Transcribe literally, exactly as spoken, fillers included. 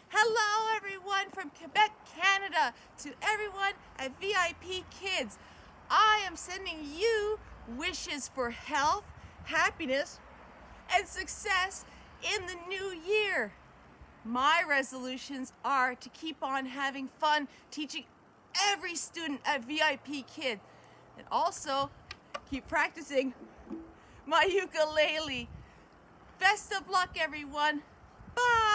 Hello everyone from Quebec, Canada, to everyone at V I P Kids. I am sending you wishes for health, happiness, and success in the new year. My resolutions are to keep on having fun teaching every student at V I P Kid, and also keep practicing my ukulele. Best of luck, everyone. Bye.